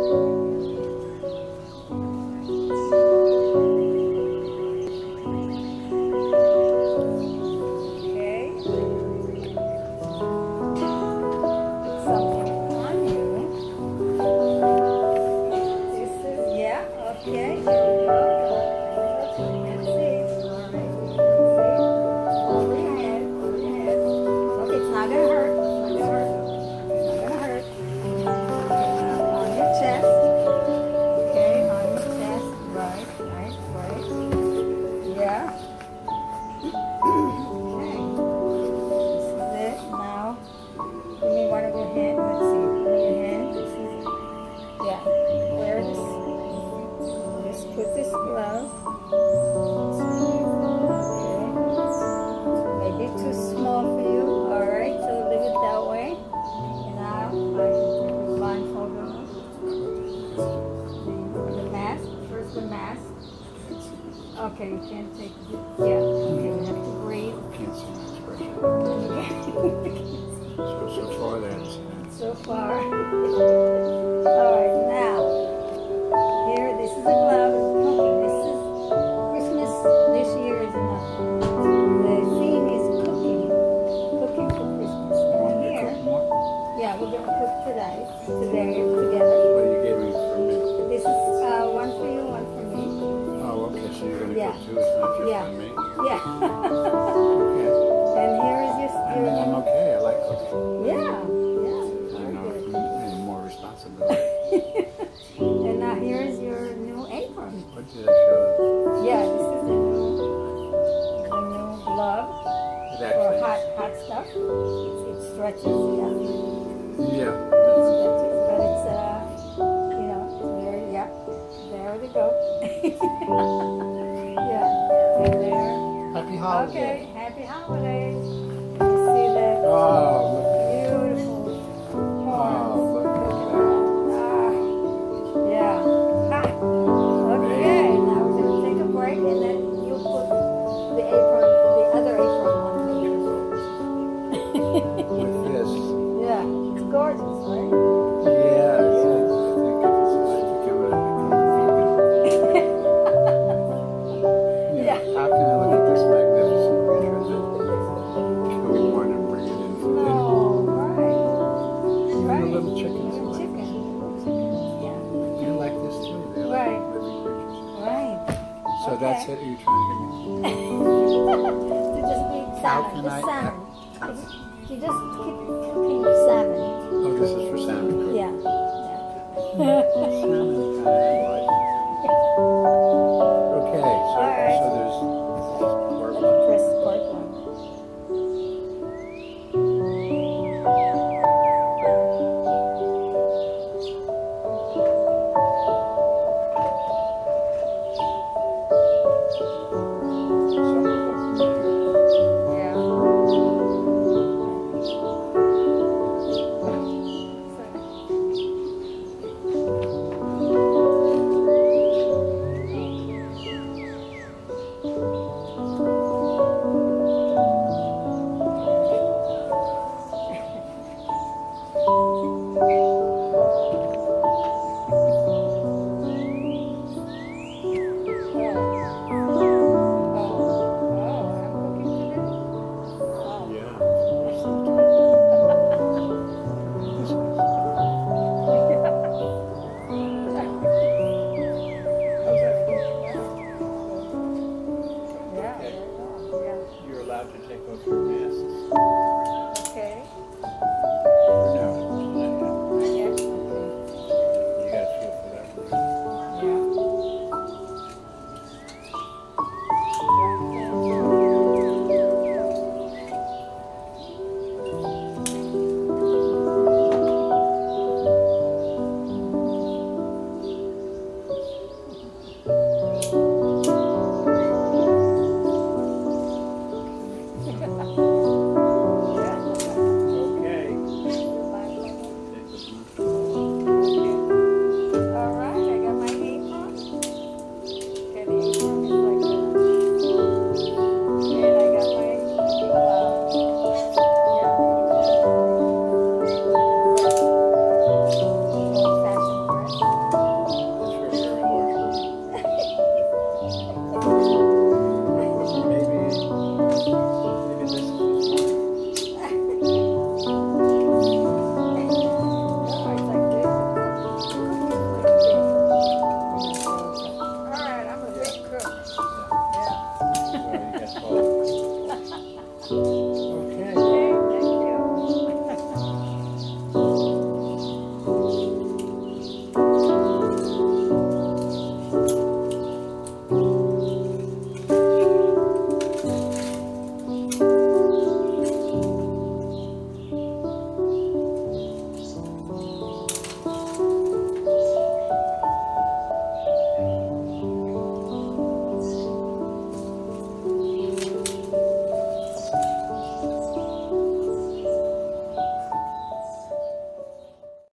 Okay, you can't take it. Yeah, okay, you have to breathe. Can't see my expression. So far that's so far. Alright, now, here, this is a glove of cooking. This is Christmas this year is enough. The theme is cooking. Cooking for Christmas. And here, yeah, we're going to cook today together. What you gave me for me? This is one for you, one for me. Oh, okay, so you're going to Yeah. cook too, it's not just Yeah. for me? Yeah. Okay. And here is your... I mean, I'm okay, I like cooking. Yeah. I know any more responsibility. And now here is your new apron. What did I show? Yeah, this is the new glove It for actually hot stuff. It stretches, yeah. Yeah. It stretches, but it's you know, it's very, yeah. There we go. Yeah, and there. Happy holidays. Okay, happy holidays. You see that Oh, look. beautiful Oh, look at yeah. Ha. Okay, now we're going to take a break and then you'll put the apron, the other apron on me. With this. Yeah, it's gorgeous, right? Yeah, I think it's like become a vegan. Yeah. How can I look at this magnificent creature that kill one and bring it in for dinner? Oh, right. Right. The little chickens. Little like chicken. this. Yeah. You like this too? They're Right. like living creatures. Right. So Okay. that's it? Are you trying to get me? To just be salmon. can Just I- salmon. You just keep cooking salmon. Oh, this is for salmon cooking. Yeah. Salmon kind of like.